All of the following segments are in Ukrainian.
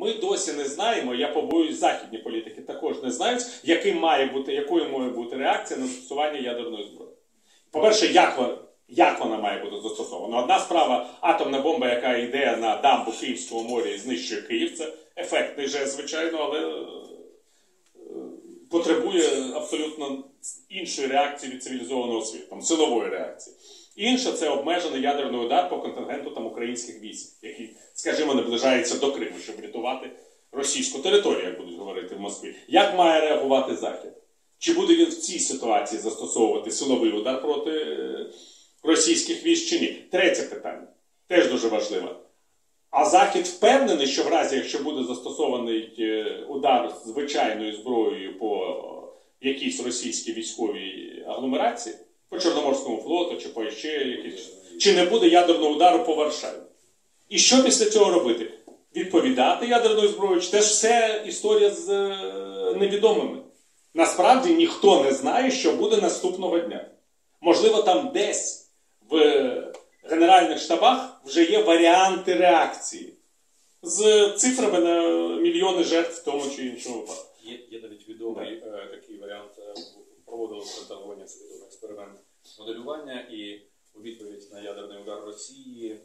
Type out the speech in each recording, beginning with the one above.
Ми досі не знаємо, я побоюсь, західні політики також не знають, якою має бути реакція на застосування ядерної зброї. По-перше, як вона має бути застосована? Одна справа – атомна бомба, яка йде на дамбу Київського моря і знищує Київ. Це ефектний жест, звичайно, але потребує абсолютно іншої реакції від цивілізованого світу, там, силової реакції. Інша – це обмежений ядерний удар по контингенту там, українських військ, який, скажімо, наближається до Криму, щоб рятувати російську територію, як будуть говорити в Москві. Як має реагувати Захід? Чи буде він в цій ситуації застосовувати силовий удар проти російських військ чи ні? Третє питання, теж дуже важливе. А Захід впевнений, що в разі, якщо буде застосований удар звичайною зброєю по якійсь російській військовій агломерації, по Чорноморському флоту, чи по ще якісь, чи не буде ядерного удару по Варшаві? І що після цього робити? Відповідати ядерною зброєю? Чи теж все історія з невідомими? Насправді ніхто не знає, що буде наступного дня. Можливо, там десь в генеральних штабах вже є варіанти реакції з цифрами на мільйони жертв в тому чи іншому випадку. Є навіть відомий такий варіант, проводили Пентагоні, це відомий експеримент моделювання, і у відповідь на ядерний удар Росії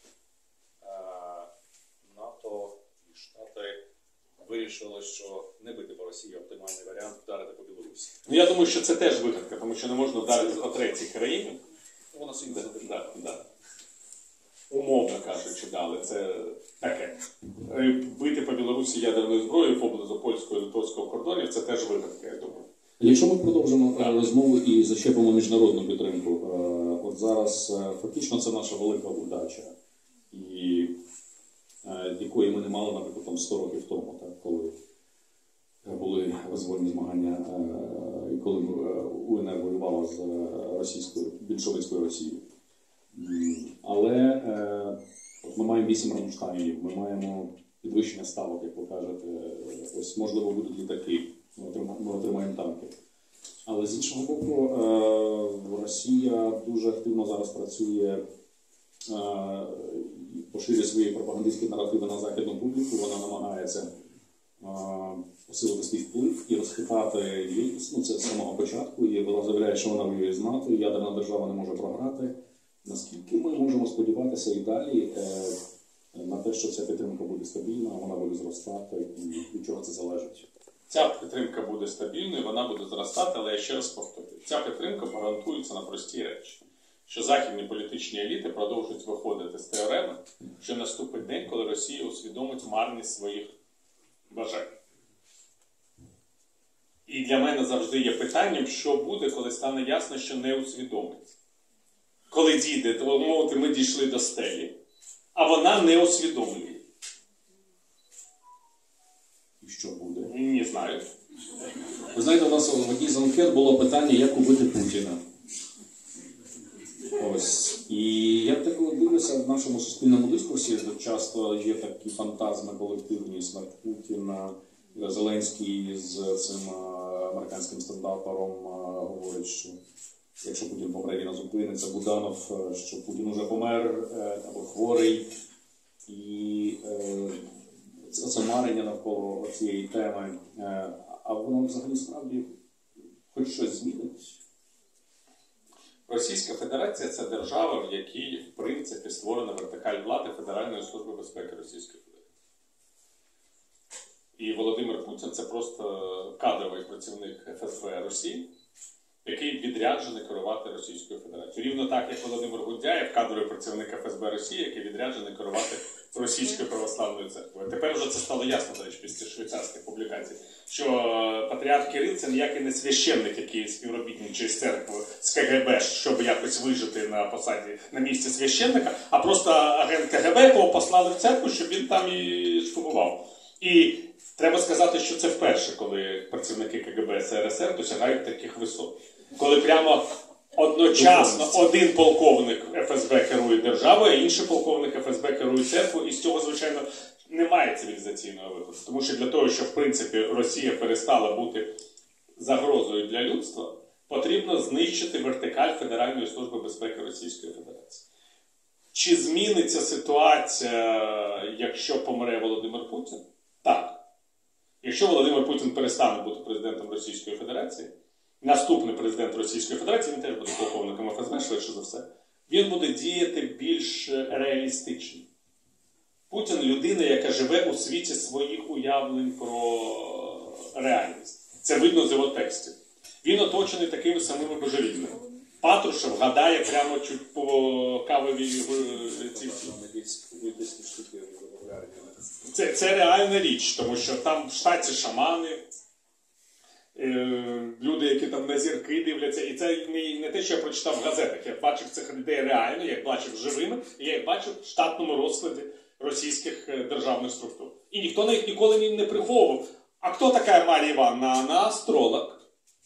НАТО і Штати вирішили, що не бити по Росії, оптимальний варіант вдарити по Білорусі. Ну, я думаю, що це теж вигадка, тому що не можна вдарити по третій країні. Вона собі Да. Умовно кажучи, але це таке. Бити по Білорусі ядерною зброєю поблизу польського і литовського кордонів – це теж вигадка, я думаю. Якщо ми продовжимо розмову і зачепимо міжнародну підтримку, от зараз фактично це наша велика удача, і якої ми не мали, наприклад, там 100 років тому, так, коли були визвольні змагання, і коли УНР воювала з російською, більшовицькою Росією. Але ми маємо 8 Рамштайнів, ми маємо підвищення ставок, як ви кажете, ось, можливо, будуть літаки, ми отримаємо танки. Але з іншого боку, Росія дуже активно зараз працює, поширює свої пропагандистські наративи на західну публіку, вона намагається посилити свій вплив і розхитати єдність, це з самого початку, і вона заявляє, що вона воює з НАТО, і ядерна держава не може програти. Наскільки ми можемо сподіватися і далі на те, що ця підтримка буде стабільна, вона буде зростати, і від чого це залежить? Ця підтримка буде стабільною, вона буде зростати, але я ще раз повторюю, ця підтримка гарантується на прості речі. Що західні політичні еліти продовжують виходити з теореми, що наступить день, коли Росія усвідомить марність своїх бажань. І для мене завжди є питанням, що буде, коли стане ясно, що не усвідомить. Коли дійде, то, мовити, ми дійшли до стелі, а вона не усвідомлює. І що буде? Не знаю. Ви знаєте, у нас в одній з анкет було питання, як убити Путіна. Ось. І я так дивлюся в нашому суспільному дискурсі, де часто є такі фантазми колективні, смерть Путіна, Зеленський з цим американським стендатором говорить, що якщо Путін помре, війна зупиниться, Буданов, що Путін уже помер або хворий. І це марення навколо цієї теми. А воно взагалі справді хоч щось змінить? Російська Федерація – це держава, в якій, в принципі, створена вертикаль влади Федеральної служби безпеки Російської Федерації. І Володимир Путін – це просто кадровий працівник ФСБ Росії, який відряджений керувати Російською Федерацією. Рівно так, як Володимир Гудзяєв – кадровий працівник ФСБ Росії, який відряджений керувати Російською православною церквою. Тепер вже це стало ясно, до речі, після швейцарських публікацій, що патріарх Кирил – це ніякий не священник, який співробітничає з церквою, з КГБ, щоб якось вижити на посаді, на місці священника, а просто агент КГБ, якого послали в церкву, щоб він там і шпигував. І треба сказати, що це вперше, коли працівники КГБ СРСР досягають таких висот. Коли прямо одночасно один полковник ФСБ керує державою, а інший полковник ФСБ керує церквою, і з цього, звичайно, немає цивілізаційного виходу. Тому що для того, щоб, в принципі, Росія перестала бути загрозою для людства, потрібно знищити вертикаль Федеральної служби безпеки Російської Федерації. Чи зміниться ситуація, якщо помре Володимир Путін? Якщо Володимир Путін перестане бути президентом Російської Федерації, наступний президент Російської Федерації, він теж буде полковником ФСБ, швидше за все, він буде діяти більш реалістично. Путін – людина, яка живе у світі своїх уявлень про реальність. Це видно з його текстів. Він оточений такими самими божевільними. Патрушев гадає прямо чуть по кавовій ці. Це реальна річ, тому що там в штаті шамани, люди, які там на зірки дивляться. І це не те, що я прочитав в газетах. Я бачив цих людей реально, я їх бачив живими, і я їх бачив в штатному розкладі російських державних структур. І ніхто їх ніколи не приховував. А хто така Марія Івановна? Вона астролог.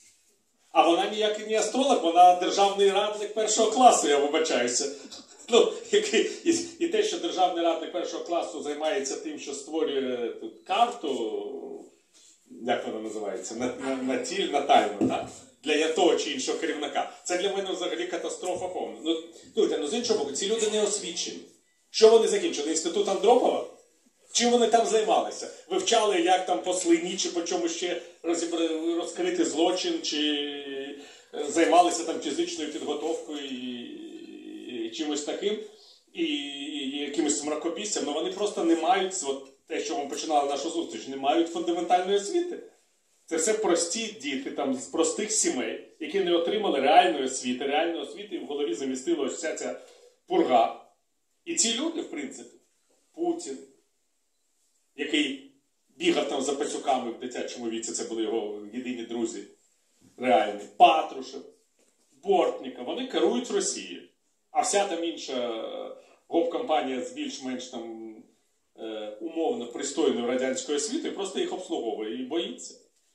А вона ніякий не астролог, вона державний радник першого класу, я вибачаюся. Ну, і те, що державний радник першого класу займається тим, що створює тут карту, як вона називається, натальну, так? Для того чи іншого керівника. Це для мене взагалі катастрофа повна. Ну, з іншого боку, ці люди не освічені. Що вони закінчили? Інститут Андропова? Чим вони там займалися? Вивчали, як там по слині, чи по чому ще розкрити злочин, чи займалися там фізичною підготовкою і чимось таким, і якимось мракобіссям. Але вони просто не мають, от те, що ми починали нашу зустріч, не мають фундаментальної освіти. Це все прості діти там, з простих сімей, які не отримали реальної освіти, і в голові замістилася вся ця пурга. І ці люди, в принципі, Путін, який бігав там за пацюками в дитячому віці, це були його єдині друзі реальні, Патрушев, Бортніков, вони керують Росією. А вся там інша гоп-компанія з більш-менш там умовно пристойною радянською освітою просто їх обслуговує і боїться.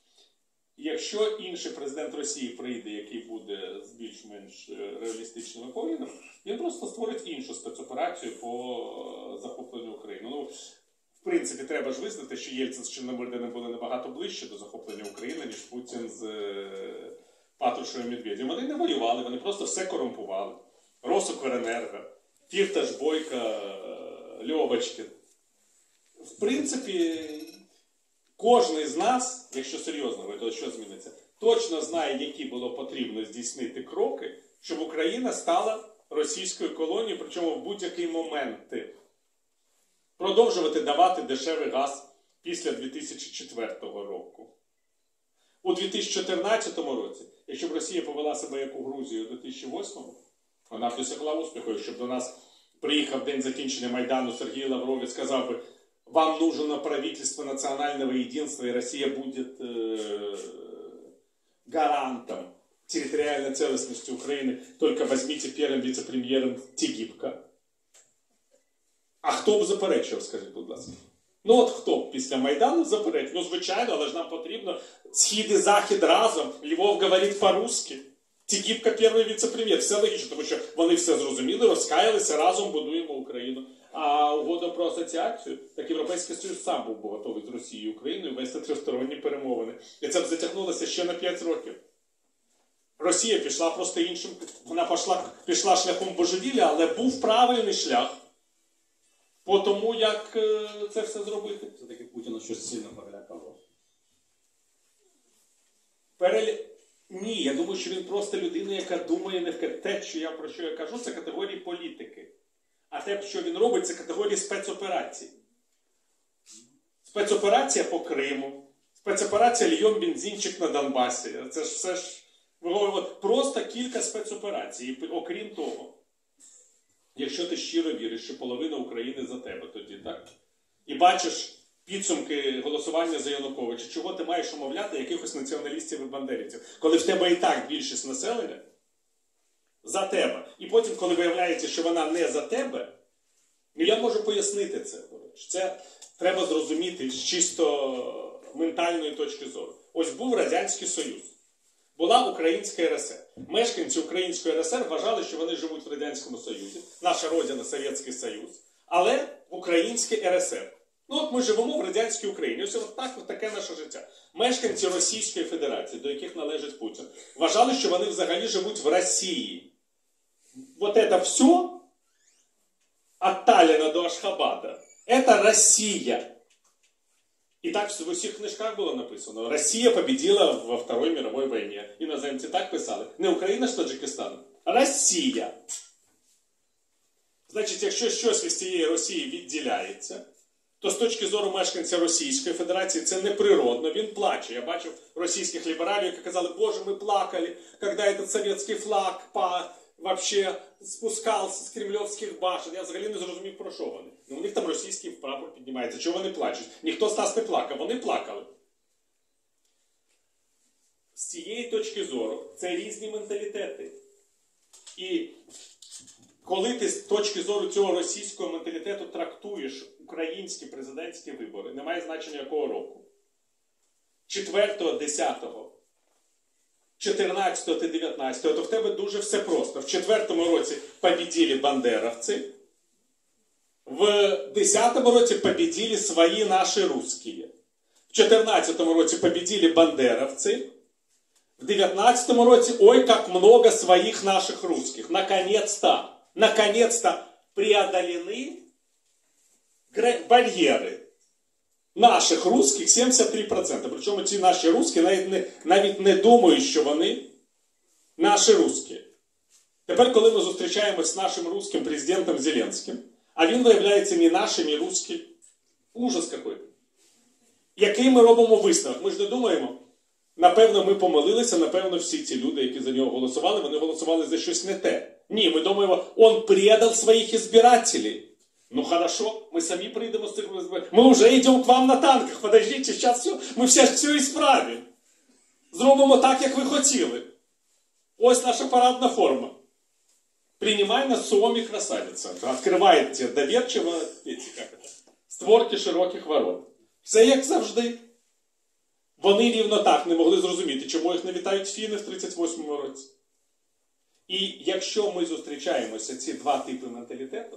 Якщо інший президент Росії прийде, який буде з більш-менш реалістичними поглядами, він просто створить іншу спецоперацію по захопленню України. Ну, в принципі, треба ж визнати, що Єльцин з Чорномирдиним були набагато ближче до захоплення України, ніж Путін з Патрушевим і Медведєвим. Вони не воювали, вони просто все корумпували. Росукренерго, Фірташ, Бойко, Льовочкін. В принципі, кожен з нас, якщо серйозно говорити, то що зміниться, точно знає, які було потрібно здійснити кроки, щоб Україна стала російською колонією, причому в будь-який момент. Продовжувати давати дешевий газ після 2004 року. У 2014 році, якщо б Росія повела себе як у Грузії у 2008, вона б досягла успіху. Якщо б до нас приїхав день закінчення Майдану Сергій Лавров і сказав би, вам нужно правительство национального единства, и Россия будет гарантом территориальной целостности Украины, только возьмите первым вице-премьером Тігіпка. А хто б заперечував, скажіть, будь ласка? Ну от хто б після Майдану заперечував? Ну, звичайно, але ж нам потрібно схід і захід разом. Львов говорить по-русски. Тігіпка перший віце-прем'єр. Все логічно, тому що вони все зрозуміли, розкаялися, разом будуємо Україну. А угода про асоціацію, так Європейський Союз сам був готовий з Росією і Україною вести тристоронні перемовини. І це б затягнулося ще на 5 років. Росія пішла просто іншим, вона пішла шляхом божевілля, але був правильний шлях по тому, як це все зробити. Все-таки Путіна щось сильно перелякало. Ні, я думаю, що він просто людина, яка думає не в те, про що я кажу, це категорії політики. А те, що він робить, це категорії спецоперацій. Спецоперація по Криму, спецоперація льйом бензинчик на Донбасі. Це ж все ж, ми говоримо, просто кілька спецоперацій. І окрім того, якщо ти щиро віриш, що половина України за тебе тоді, так? І бачиш підсумки голосування за Януковича, чого ти маєш умовляти якихось націоналістів і бандерівців, коли в тебе і так більшість населення за тебе. І потім, коли виявляється, що вона не за тебе, ну я можу пояснити це. Це треба зрозуміти з чисто ментальної точки зору. Ось був Радянський Союз. Була Українська РСР. Мешканці Української РСР вважали, що вони живуть в Радянському Союзі. Наша родина – Совєтський Союз. Але в Українській РСР. Ну от ми живемо в радянській Україні. Ось таке наше життя. Мешканці Російської Федерації, до яких належить Путін, вважали, що вони взагалі живуть в Росії. Вот это все от Таллина до Ашхабада – это Россия. І так в усіх книжках було написано. Росія победила во Второй мировой війні. Іноземці так писали. Не Україна з Таджикистаном, а Росія. Значить, якщо щось від цієї Росії відділяється, то з точки зору мешканця Російської Федерації це неприродно, він плаче. Я бачив російських лібералів, які казали, боже, ми плакали, коли этот совєтський флаг вообще спускався з кремлівських башен. Я взагалі не зрозумів, про що вони. Ну, у них там російський прапор піднімається. Чого вони плачуть? Ніхто з нас не плакав, вони плакали. З цієї точки зору це різні менталітети. І коли ти з точки зору цього російського менталітету трактуєш українські президентські вибори, немає значення якого року, 4-го, 10-го, 14-го та 19-го, то в тебе дуже все просто. В 4-му році победили бандеровці, в 10-му році победили свої наші русские, в 14-му році победили бандеровці, в 19-му році, ой, как много своих наших русских. Наконец-то преодолены барьеры наших русских 73%. Причому ці наші русські навіть не думають, що вони наші русські. Тепер, коли ми зустрічаємось з нашим русським президентом Зеленським, а він виявляється не нашим, не русським, ужас який. Який ми робимо висновок? Ми ж не думаємо, напевно, ми помилилися, напевно, всі ці люди, які за нього голосували, вони голосували за щось не те. Ні, ми думаємо, он предал своїх избирателей. Ну хорошо, ми самі прийдемо з цих избирателей. Ми вже йдемо к вам на танках, подождіть, зараз все, ми все ісправимо. Зробимо так, як ви хотіли. Ось наша парадна форма. Принимай нас суом и красавица. Открывает тебе доверчиво створки широких ворот. Все як завжди. Вони рівно так не могли зрозуміти, чому їх не вітають фіни в 38-му році. І якщо ми зустрічаємося, ці два типи менталітету,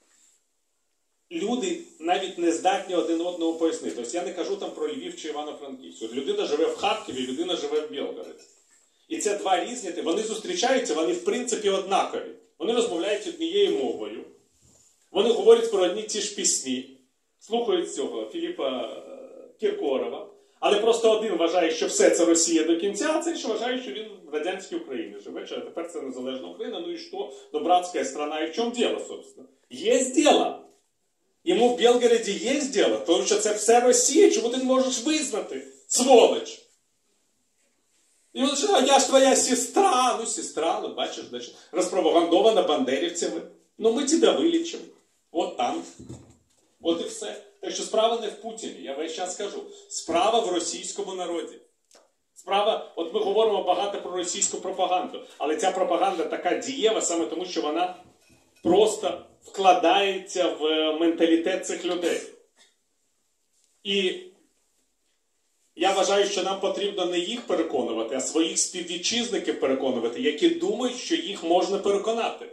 люди навіть не здатні один одного пояснити. Тобто я не кажу там про Львів чи Івано-Франківську. Людина живе в Харкові, людина живе в Білгороді. І це два різні, вони зустрічаються, вони в принципі однакові. Вони розмовляють однією мовою. Вони говорять про одні ті ж пісні. Слухають цього Філіпа Кіркорова. Але просто один вважає, що все це Росія до кінця, а цей, що вважає, що він в радянській Україні живе, а тепер це незалежна Україна, ну і що, ну братська страна, і в чому діло, собственно? Є діло. Йому в Білгороді є діло, тому що це все Росія, чому ти не можеш визнати, сволоч? І він каже, я ж твоя сестра, ну сестра, ну бачиш, значить, розпропагандована бандерівцями, ну ми тебе вилічимо, от там, от і все. Так що справа не в Путіні, я весь час скажу. Справа в російському народі. Справа, от ми говоримо багато про російську пропаганду, але ця пропаганда така дієва саме тому, що вона просто вкладається в менталітет цих людей. І я вважаю, що нам потрібно не їх переконувати, а своїх співвітчизників переконувати, які думають, що їх можна переконати.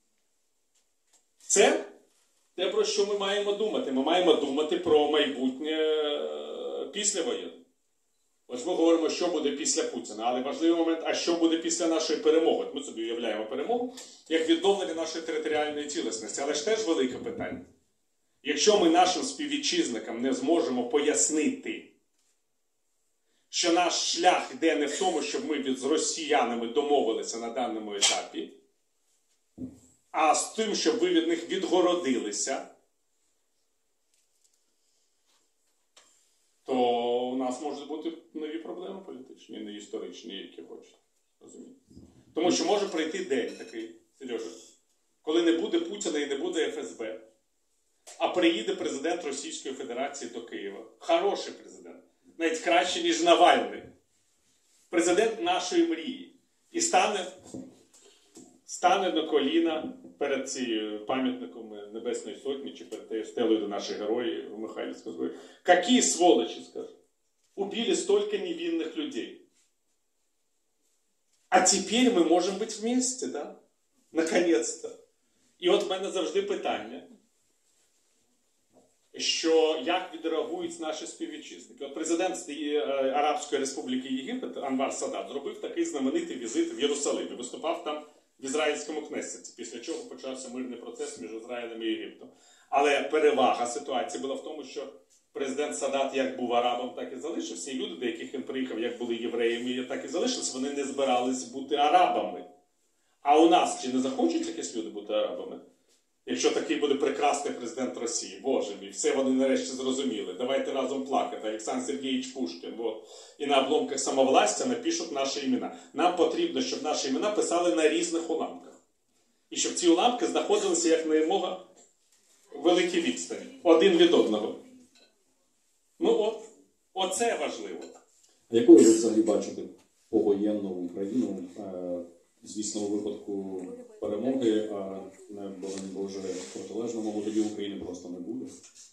Це те, про що ми маємо думати. Ми маємо думати про майбутнє післявоєнне. Ось ми говоримо, що буде після Путіна. Але важливий момент, а що буде після нашої перемоги? Ми собі уявляємо перемогу як відновлення нашої територіальної цілісності. Але ж теж велике питання. Якщо ми нашим співвітчизникам не зможемо пояснити, що наш шлях йде не в тому, щоб ми з росіянами домовилися на даному етапі, а з тим, щоб ви від них відгородилися, то у нас можуть бути нові проблеми політичні, не історичні, які хочуть. Розумієте? Тому що може прийти день такий, Сережа, коли не буде Путіна і не буде ФСБ, а приїде президент Російської Федерації до Києва. Хороший президент. Навіть краще, ніж Навальний. Президент нашої мрії. І стане на коліна перед цією пам'ятником Небесної Сотні, чи перед тією стелею до наших героїв у Михайлівському зборі. Какие сволочи, скажу. Убили столько невинных людей. А теперь мы можем быть вместе, да? Наконец-то. І от в мене завжди питання, що як відреагують наші співвітчизники. От президент Арабської Республіки Єгипет Анвар Садат зробив такий знаменитий візит в Єрусалимі. Виступав там в Ізраїльському Кнессеті, після чого почався мирний процес між Ізраїлем і Єгиптом. Але перевага ситуації була в тому, що президент Садат як був арабом, так і залишився. І люди, до яких він приїхав, як були євреями, так і залишилися, вони не збирались бути арабами. А у нас чи не захочуть якісь люди бути арабами? Якщо такий буде прекрасний президент Росії, Боже мій, все вони нарешті зрозуміли. Давайте разом плакати. Олександр Сергійович Пушкін. Вот. І на обломках самовластя напишуть наші імена. Нам потрібно, щоб наші імена писали на різних уламках. І щоб ці уламки знаходилися як наймога великій відстані. Один від одного. Ну от, оце важливо. А якою ви взагалі бачите повоєнну Україну? Звісно, у випадку перемоги, а не, боронь Боже, протилежному, тоді України просто не буде.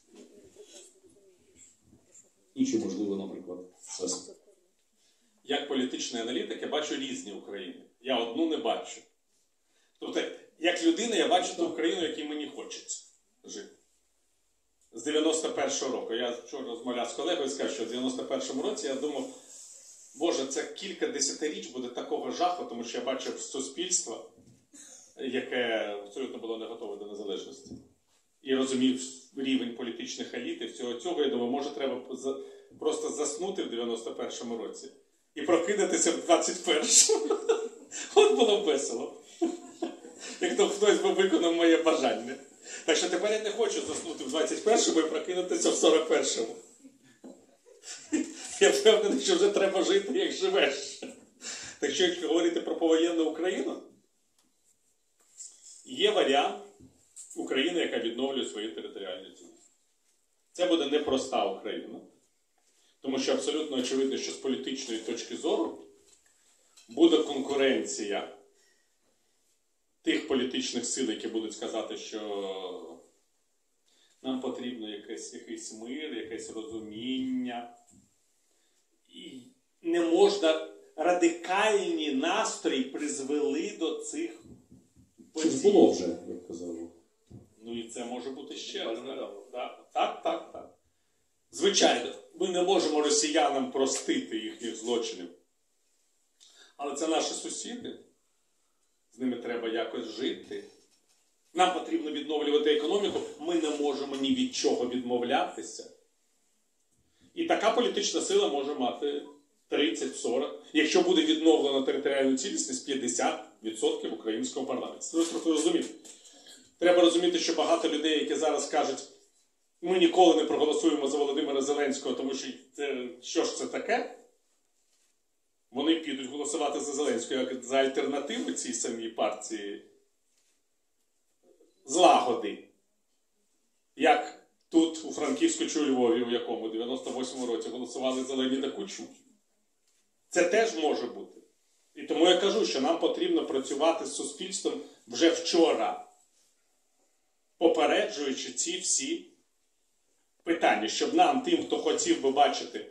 І чи можливо, наприклад, це? Як політичний аналітик я бачу різні України. Я одну не бачу. Тобто, як людина, я бачу ту Україну, якій мені хочеться жити. З 91-го року. Я вчора розмовляв з колегою і сказав, що в 91-му році я думав, Боже, це кілька десятиріч буде такого жаху, тому що я бачив суспільство, яке абсолютно було не готове до незалежності. І розумів рівень політичних еліт і всього цього. Я думаю, може треба просто заснути в 91-му році і прокидатися в 21-му. От було б весело. Як то хтось би виконав моє бажання. Так що тепер я не хочу заснути в 21-му і прокинутися в 41-му. Я впевнений, що вже треба жити, як живеш. Так що, якщо говорити про повоєнну Україну, є варіант України, яка відновлює свою територіальну цілісність. Це буде непроста Україна. Тому що абсолютно очевидно, що з політичної точки зору буде конкуренція тих політичних сил, які будуть сказати, що нам потрібно якийсь мир, якесь розуміння. І не можна, радикальні настрої призвели до цих Це ж було вже, як казав. Ну і це може бути ще раз. Так. Звичайно, ми не можемо росіянам простити їхніх злочинів. Але це наші сусіди. З ними треба якось жити. Нам потрібно відновлювати економіку. Ми не можемо ні від чого відмовлятися. І така політична сила може мати 30-40. Якщо буде відновлена територіальну цілісність, 50% українського парламенту. Це просто розуміти. Треба розуміти, що багато людей, які зараз кажуть, ми ніколи не проголосуємо за Володимира Зеленського, тому що ж це таке? Вони підуть голосувати за Зеленського як за альтернативу цій самій партії злагоди. Як тут, у Франківську чи у Львові, у якому в 98-му році голосували за Леоніда Кучму. Це теж може бути. І тому я кажу, що нам потрібно працювати з суспільством вже вчора, попереджуючи ці всі питання, щоб нам, тим, хто хотів би бачити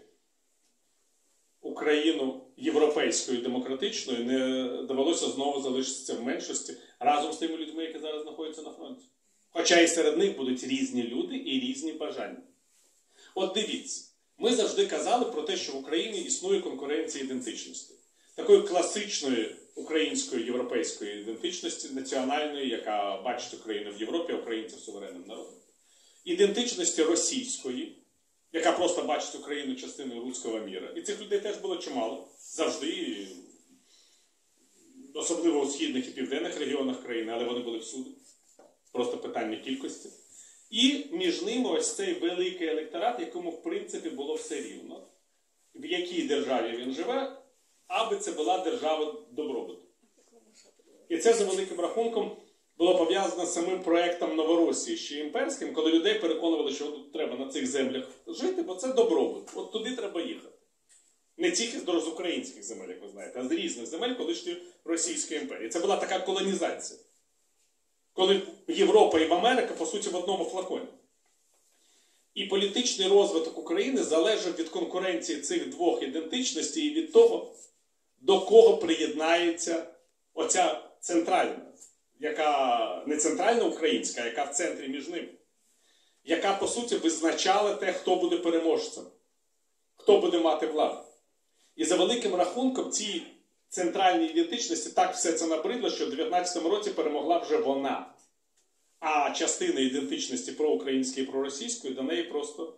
Україну європейською, демократичною, не довелося знову залишитися в меншості разом з тими людьми, які зараз знаходяться на фронті. Хоча і серед них будуть різні люди і різні бажання. От дивіться, ми завжди казали про те, що в Україні існує конкуренція ідентичності. Такої класичної української, європейської ідентичності, національної, яка бачить Україну в Європі, а українців суверенним народом. Ідентичності російської, яка просто бачить Україну частиною руського міра. І цих людей теж було чимало. Завжди, особливо у східних і південних регіонах країни, але вони були всюди. Просто питання кількості. І між ними ось цей великий електорат, якому, в принципі, було все рівно. В якій державі він живе, аби це була держава добробуту. І це, за великим рахунком, було пов'язано з самим проєктом Новоросії, ще імперським, коли людей переконували, що тут треба на цих землях жити, бо це добробут. От туди треба їхати. Не тільки з українських земель, як ви знаєте, а з різних земель колишньої Російської імперії. Це була така колонізація. Коли Європа і Америка, по суті, в одному флаконі. І політичний розвиток України залежав від конкуренції цих двох ідентичностей і від того, до кого приєднається оця центральна, яка не центральна українська, а яка в центрі між ними. Яка, по суті, визначала те, хто буде переможцем, хто буде мати владу. І за великим рахунком цій центральній ідентичності так все це набридло, що в 19-му році перемогла вже вона. А частина ідентичності проукраїнської і проросійської до неї просто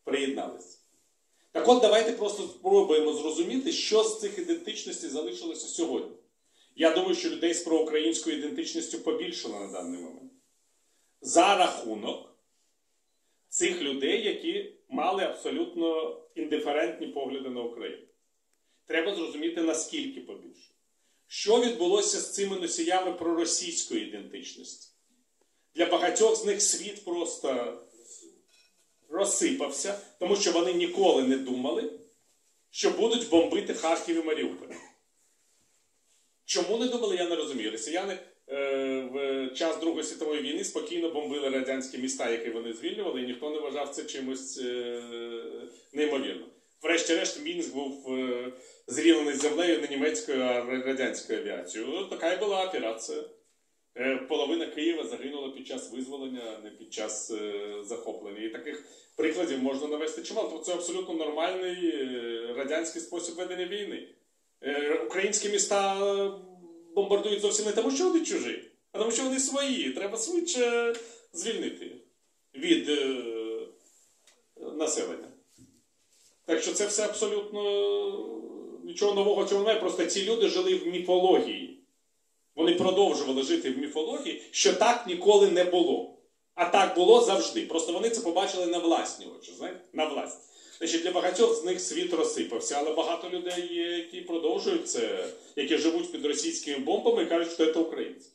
приєдналися. Так от, давайте просто спробуємо зрозуміти, що з цих ідентичностей залишилося сьогодні. Я думаю, що людей з проукраїнською ідентичністю побільшало на даний момент. За рахунок цих людей, які мали абсолютно індиферентні погляди на Україну. Треба зрозуміти, наскільки побільше. Що відбулося з цими носіями проросійської ідентичності? Для багатьох з них світ просто розсипався, тому що вони ніколи не думали, що будуть бомбити Харків і Маріуполь. Чому не думали, я не розумію. Росіяни в час Другої світової війни спокійно бомбили радянські міста, які вони звільнювали, і ніхто не вважав це чимось неймовірним. Врешті-решт, Мінськ був зрівняний з землею не німецькою, а радянською авіацією. Ось така і була операція. Половина Києва загинула під час визволення, а не під час захоплення. І таких прикладів можна навести чимало. Тобто це абсолютно нормальний радянський спосіб ведення війни. Українські міста бомбардують зовсім не тому, що вони чужі, а тому, що вони свої. Треба швидше звільнити їх від населення. Так що це все абсолютно нічого нового цього немає. Просто ці люди жили в міфології. Вони продовжували жити в міфології, що так ніколи не було. А так було завжди. Просто вони це побачили на власні очі. Знаєте? На власні. Значить, для багатьох з них світ розсипався, але багато людей є, які продовжують це, які живуть під російськими бомбами і кажуть, що це українці.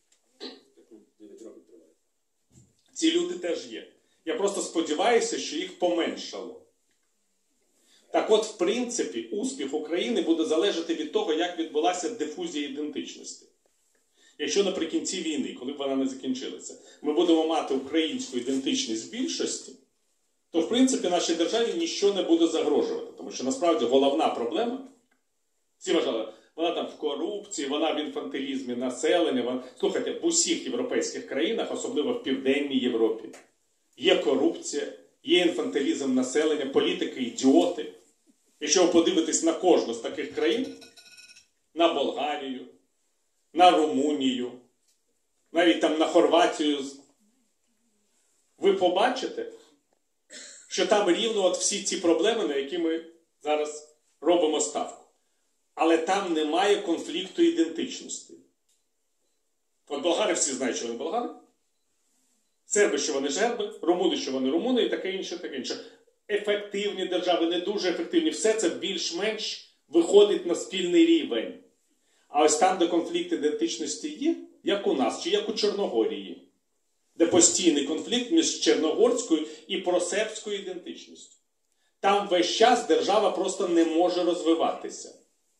Ці люди теж є. Я просто сподіваюся, що їх поменшало. Так от, в принципі, успіх України буде залежати від того, як відбулася дифузія ідентичності. Якщо наприкінці війни, коли б вона не закінчилася, ми будемо мати українську ідентичність в більшості, то, в принципі, нашій державі ніщо не буде загрожувати. Тому що, насправді, головна проблема, всі вважали, вона там в корупції, вона в інфантилізмі населення. Слухайте, в усіх європейських країнах, особливо в Південній Європі, є корупція, є інфантилізм населення, політики, ідіоти. Якщо ви подивитесь на кожну з таких країн, на Болгарію, на Румунію, навіть там на Хорватію, ви побачите, що там рівно от всі ці проблеми, на які ми зараз робимо ставку. Але там немає конфлікту ідентичності. От болгари всі знають, що вони болгари. Серби, що вони серби, румуни, що вони румуни, і таке інше, таке інше. Ефективні держави, не дуже ефективні. Все це більш-менш виходить на спільний рівень. А ось там, де конфлікт ідентичності є, як у нас, чи як у Чорногорії, де постійний конфлікт між чорногорською і просербською ідентичністю. Там весь час держава просто не може розвиватися.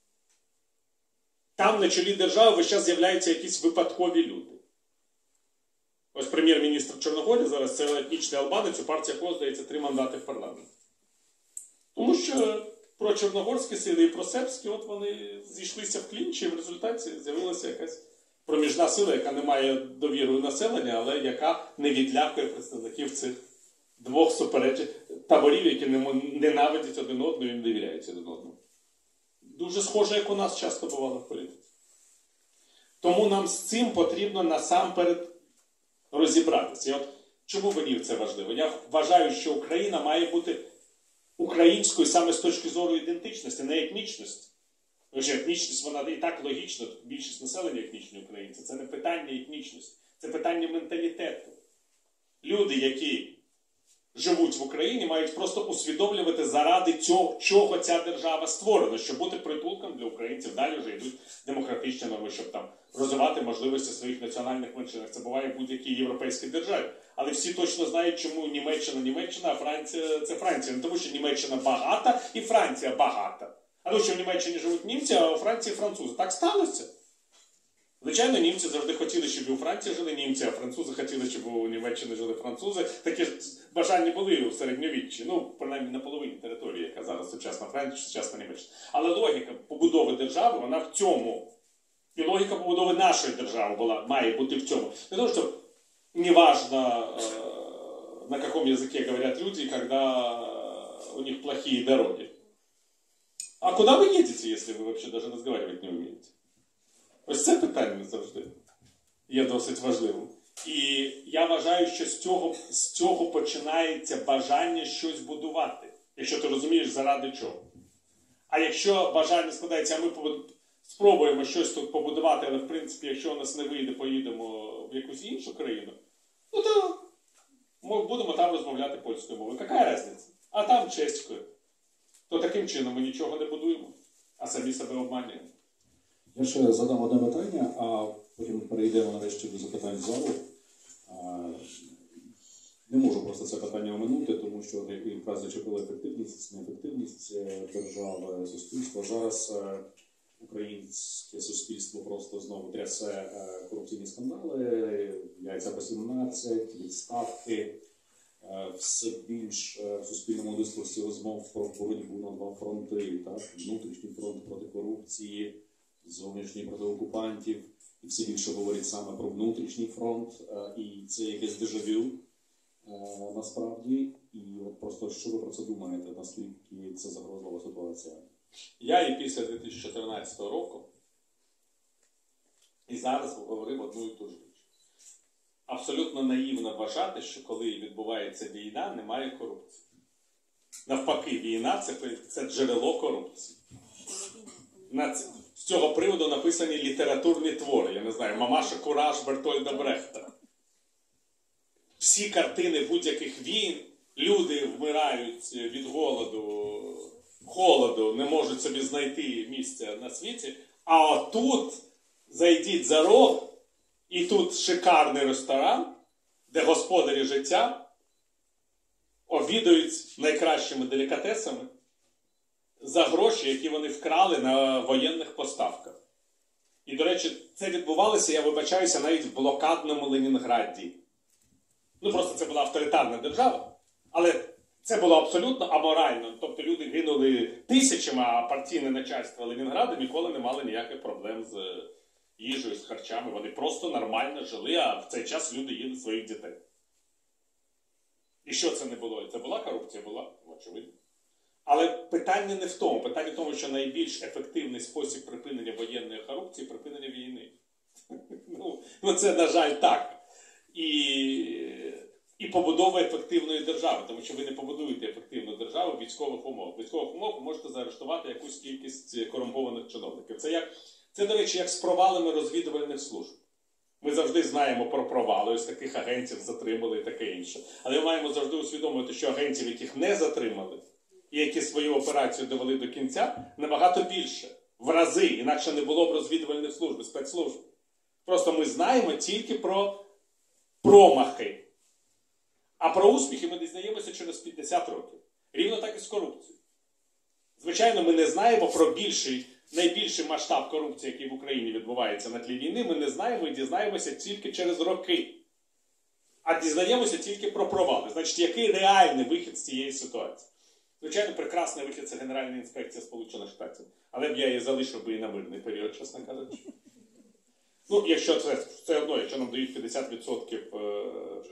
Там на чолі держави весь час з'являються якісь випадкові люди. Ось прем'єр-міністр Чорногорії зараз це етнічний албанець, у партії якого, здається, 3 мандати в парламенті. Тому що про чорногорські сили і про сербські, от вони зійшлися в клінчі, і в результаті з'явилася якась проміжна сила, яка не має довіри населення, але яка не відлякує представників цих двох суперечних таборів, які ненавидять один одного і не довіряють один одному. Дуже схоже, як у нас часто бувало в політиці. Тому нам з цим потрібно насамперед розібратися. І от чому мені це важливо? Я вважаю, що Україна має бути українською саме з точки зору ідентичності, не етнічності. Тому що етнічність, вона і так логічно, більшість населення етнічні українці. Це не питання етнічності, це питання менталітету. Люди, які живуть в Україні, мають просто усвідомлювати, заради чого ця держава створена, щоб бути притулком для українців. Далі вже йдуть демократичні норми, щоб там розвивати можливості своїх національних меншинах. Це буває в будь-якій європейській державі. Але всі точно знають, чому Німеччина, а Франція – це Франція. Не тому, що Німеччина багата і Франція багата. А тому, що в Німеччині живуть німці, а у Франції французи. Так сталося. Звичайно, німці завжди хотіли, щоб і у Франції жили німці, а французи хотіли, щоб у Німеччині жили французи. Такі ж бажання були у середньовіччі. Ну, принаймні на половині території, яка зараз сучасна Франція, сучасна Німеччина. Але логіка побудови держави, вона в цьому. І логіка побудови нашої держави має бути в цьому. Не тому, що неважно, на каком языке говорят люди, когда у них плохие дороги. А куда вы едете, если вы вообще даже разговаривать не умеете? Ось це питання завжди є досить важливим. І я вважаю, що з цього починається бажання щось будувати. Якщо ти розумієш, заради чого. А якщо бажання складається, а ми спробуємо щось тут побудувати, але в принципі, якщо у нас не вийде, поїдемо в якусь іншу країну, ну то ми будемо там розмовляти польською мовою. Яка різниця? А там чеською. То таким чином ми нічого не будуємо, а самі себе обманюємо. Я ще задам одне питання, а потім перейдемо нарешті до запитань залу. Не можу просто це питання оминути, тому що якраз зачепили ефективність, неефективність держави, суспільства. Зараз українське суспільство просто знову трясе корупційні скандали, яйця по 17, відставки, все більш в суспільному дискурсі розмов про боротьбу на два фронти, так? Внутрішній фронт проти корупції, зовнішній проти окупантів, і все більше говорять саме про внутрішній фронт, і це якесь дежавю насправді. І от просто що ви про це думаєте, наскільки це загрозлива ситуація? Я і після 2014 року і зараз говорив одну і ту ж річ. Абсолютно наївно вважати, що коли відбувається війна, немає корупції. Навпаки, війна – це джерело корупції. З цього приводу написані літературні твори. Я не знаю, «Мамаша Кураж» Бертольда Брехта. Всі картини будь-яких війн, люди вмирають від голоду, холоду, не можуть собі знайти місця на світі, а отут зайдіть за рог, і тут шикарний ресторан, де господарі життя обідають найкращими делікатесами за гроші, які вони вкрали на воєнних поставках. І, до речі, це відбувалося, я вибачаюся, навіть в блокадному Ленінграді. Ну, просто це була авторитарна держава, але це було абсолютно аморально. Тобто люди гинули тисячами, а партійне начальство Ленінграду ніколи не мали ніяких проблем з їжею, з харчами. Вони просто нормально жили, а в цей час люди їли своїх дітей. І що це не було? Це була корупція? Була, очевидно. Але питання не в тому. Питання в тому, що найбільш ефективний спосіб припинення воєнної корупції – припинення війни. Ну, це, на жаль, так. І побудова ефективної держави, тому що ви не побудуєте ефективну державу в військових умовах. В військових умовах ви можете заарештувати якусь кількість корумпованих чиновників. Це, до речі, як з провалами розвідувальних служб. Ми завжди знаємо про провали, ось таких агентів затримали і таке інше. Але ми маємо завжди усвідомити, що агентів, яких не затримали, і які свою операцію довели до кінця, набагато більше. В рази, інакше не було б розвідувальних служб, спецслужб. Просто ми знаємо тільки про промахи. А про успіхи ми дізнаємося через 50 років. Рівно так і з корупцією. Звичайно, ми не знаємо про найбільший масштаб корупції, який в Україні відбувається на тлі війни, ми не знаємо і дізнаємося тільки через роки. А дізнаємося тільки про провали. Значить, який реальний вихід з цієї ситуації? Звичайно, прекрасний вихід – це Генеральна інспекція Сполучених Штатів. Але б я її залишив би і на мирний період, чесно кажучи. Ну, якщо це все одно, якщо нам дають 50%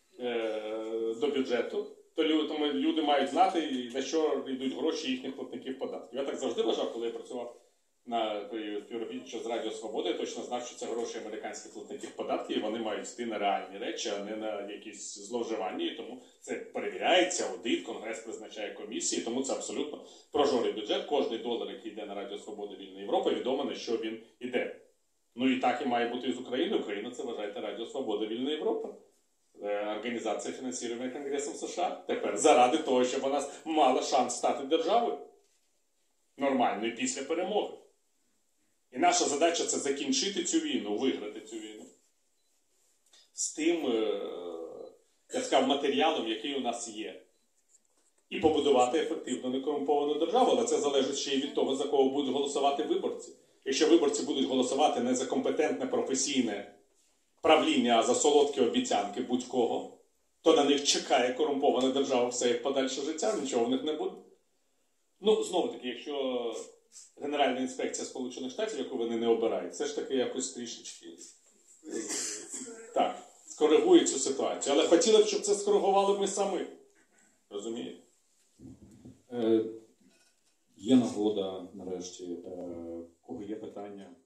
до бюджету, то люди мають знати, на що йдуть гроші їхніх платників податків. Я так завжди вважав, коли я працював на співробітничо з Радіо Свобода, я точно знав, що це гроші американських платників податків, і вони мають йти на реальні речі, а не на якісь зловживання. І тому це перевіряється, аудит, Конгрес призначає комісії, тому це абсолютно прозорий бюджет. Кожний долар, який йде на Радіо Свобода Вільна Європа, відомо, на що він йде. Ну і так і має бути і з Україною. Україна – це, вважайте, Радіо Свобода Вільна Європа. Організація, фінансується Конгресом США. Тепер заради того, щоб вона мала шанс стати державою. Нормальною після перемоги. І наша задача – це закінчити цю війну, виграти цю війну. З тим, я сказав, матеріалом, який у нас є. І побудувати ефективну некорумповану державу. Але це залежить ще й від того, за кого будуть голосувати виборці. Якщо виборці будуть голосувати не за компетентне, професійне правління, а за солодкі обіцянки будь-кого, то на них чекає корумпована держава все як подальше життя, нічого в них не буде. Ну, знову-таки, якщо Генеральна інспекція Сполучених Штатів, яку вони не обирають, все ж таки якось трішечки так, скоригує цю ситуацію. Але хотіли б, щоб це скоригували ми самі. Розумієте? Є нагода, нарешті, кого є питання.